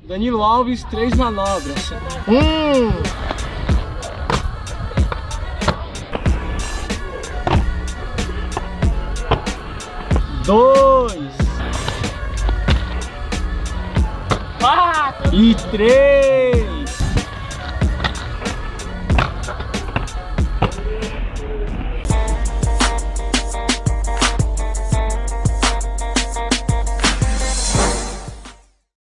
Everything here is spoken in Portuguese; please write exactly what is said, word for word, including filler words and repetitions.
Danilo Alves, três manobras. Um. Dois. Quatro. E três.